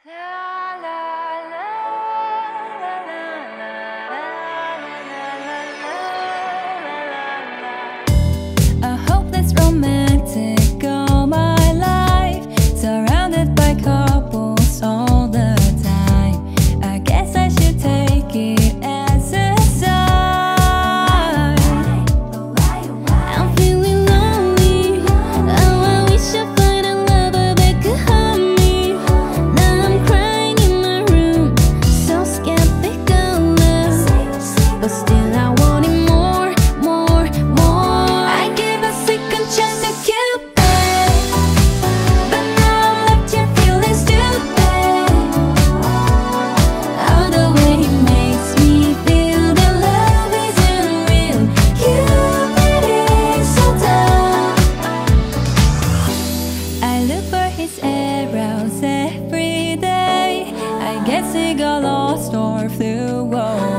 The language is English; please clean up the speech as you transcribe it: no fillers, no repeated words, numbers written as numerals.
A hopeless romantic all my life, surrounded by couples all the time. I guess I should take it as a sign. I'm feeling lonely. Oh, I wish I find a lover that could hold me. Now I'm crying in my room, so skeptical of, but still I want it more, more, more. I gave a second chance to Cupid, but now I'm left here feeling stupid. Oh, the way he makes me feel that love isn't real. Cupid is so dumb. I look for his arrows every day. I guess he got lost or flew away.